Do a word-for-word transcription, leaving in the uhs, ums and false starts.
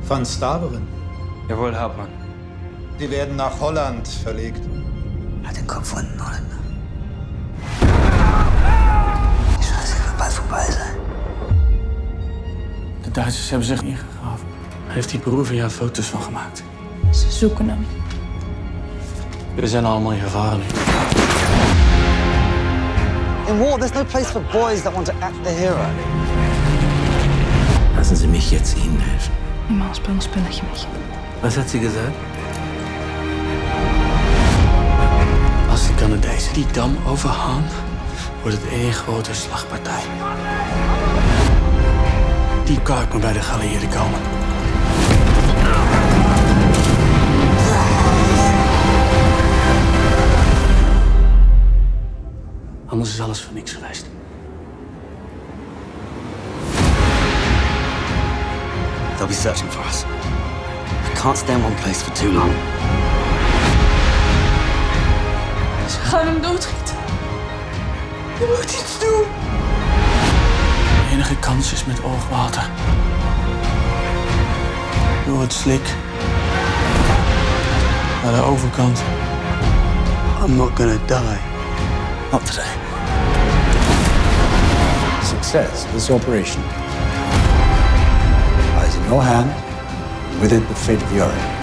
Van Staveren. Jawohl, Hauptmann. Die werden nach Holland verlegt. Er hat den Kopf von den Holländer. Die Scheiße wird bald vorbei zijn. De Duitsers hebben zich ingegraven. Hij heeft die Peruviaan foto's van gemaakt. Ze zoeken hem. We zijn allemaal in gevaar nu. In war, there's no place for boys that want to act the hero. Lassen Sie mich jetzt Ihnen helfen. Normaal speel een spelletje met je. Was hat sie gesagt? Als de Canadezen die dam overgaan, wordt het één grote slagpartij. Die kaart moet bij de geallieerden komen. Anders is alles voor niks geweest. They'll be searching for us. I can't stay in one place for too long. Ze gaan hem doodschieten. Je moet iets doen. De enige kans is met oogwater. Door het slik. Naar de overkant. I'm not gonna die. Not today. Success of this operation lies in your hand, and with it the fate of Europe.